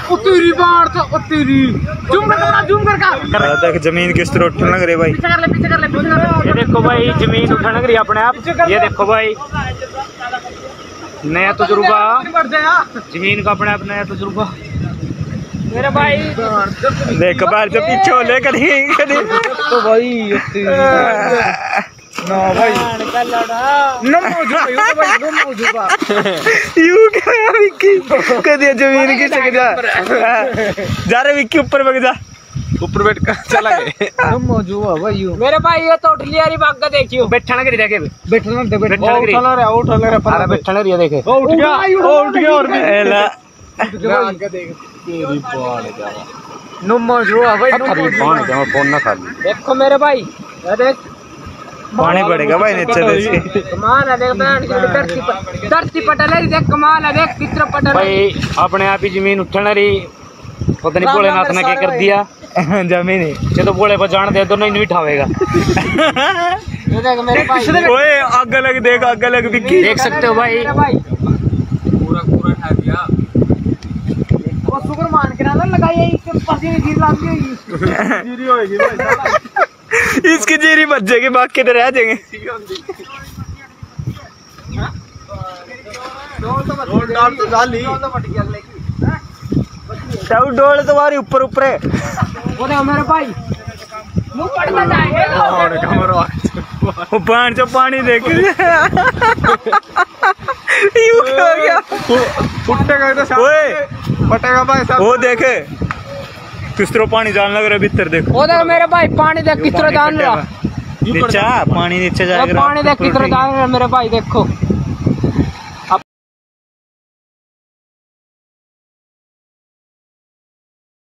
तेरी बार तो तेरी जूम कर देख जमीन किस तरह उठने लग रही भाई। पीछे कर ले ये देखो भाई जमीन उठने लग रही है अपने आप। ये देखो भाई नया तजुर्बा जमीन का अपने आप नया तजुर्बा मेरे भाई। देख बाहर से पीछे हो ले कहीं तो भाई ना भाई यू क्या विक्की कदे जमीन की सक जा रे विक्की ऊपर बैठ जा ऊपर बैठ कर चला गए भाई मेरे भाई ये तो उठली यारी भाग देखियो बैठना करी देखे बैठना दे बैठना करी उठ ले अरे बैठना करी देखे उठ गया और भी एला तेरी बाल जा नुम्मो जो भाई पानी दे फोन ना खा देखो मेरे भाई देख पानी पड़ेगा भाई नीचे से कमाल है देख बहन की धरती पटल है देख कमाल है देख कितना पटल भाई अपने आप ही जमीन उठने रही पता नहीं भोलेनाथ ने क्या कर दिया जमीन ये तो बोले पर जान दे दोनों नहीं उठावेगा। ये देख मेरे भाई ओए आग लग देख आग लग विक्की देख सकते हो भाई पूरा उठा दिया वो शुक्र मान के ना लगाई इसके पसीने गिर लाग गई जीरी होएगी भाई इसकी जीरी बच जाएगी बाकी तो रह जाएंगे। डाल तो डाली डोल तुम्हारी ऊपर ऊपर है वो देख मेरे भाई मुंह पड़ता जाएगा वो पानी जो पानी देख यूं क्या हो गया फुटेगा तो ओए फटेगा भाई साहब वो देखे किस तरह पानी जान लग रहा है भीतर देखो वो देख मेरे भाई पानी देख किस तरह जान रहा नीचा पानी नीचे वो जाएगा पानी देख किस तरह जान रहा मेरे भाई देखो